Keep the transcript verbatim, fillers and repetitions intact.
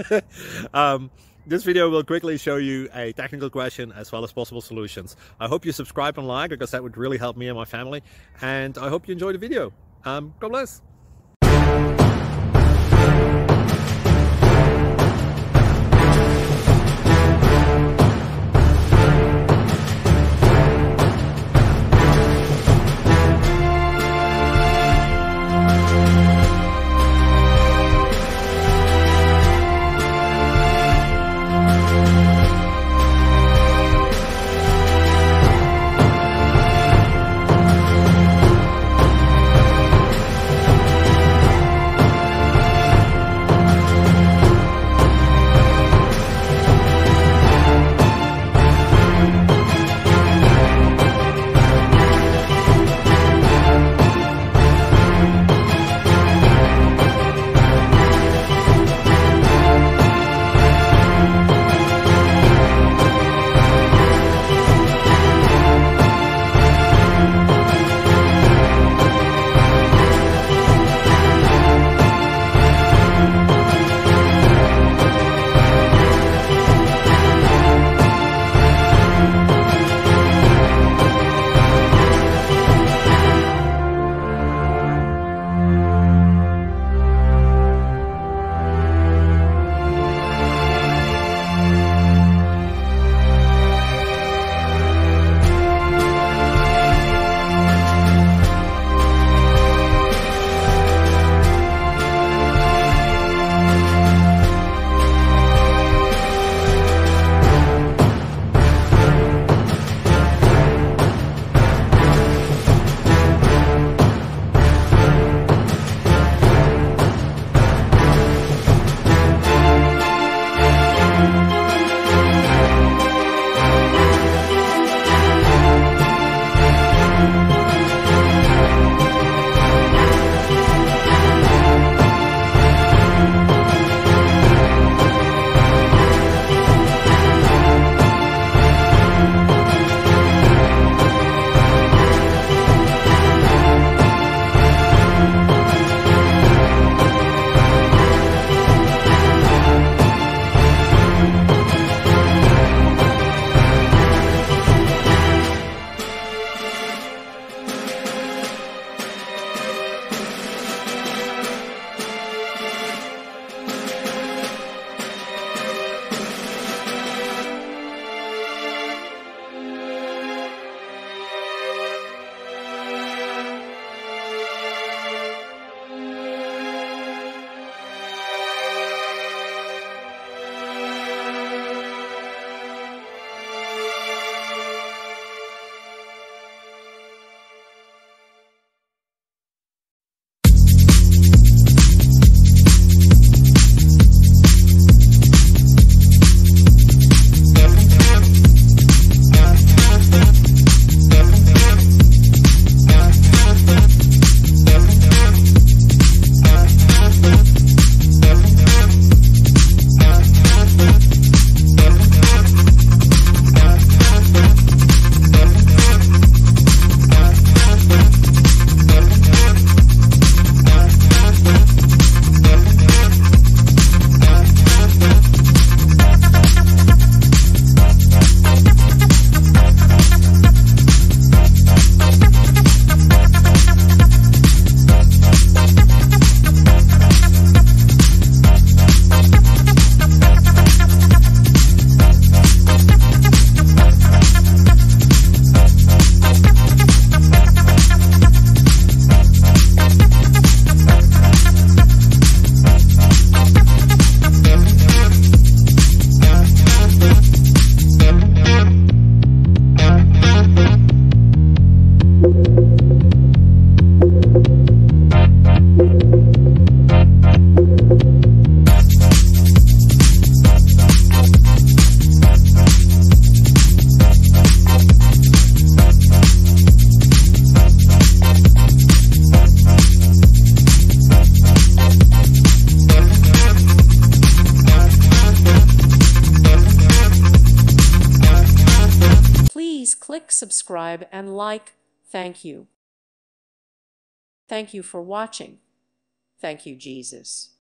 um, this video will quickly show you a technical question as well as possible solutions. I hope you subscribe and like, because that would really help me and my family. And I hope you enjoy the video. Um, God bless. click subscribe and like. Thank you. Thank you for watching. Thank you, Jesus.